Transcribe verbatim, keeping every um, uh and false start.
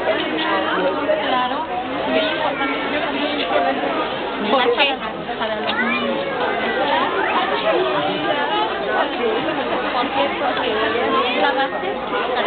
Claro, y es importante que también ¿Por qué? para los niños. ¿Por qué? Porque la base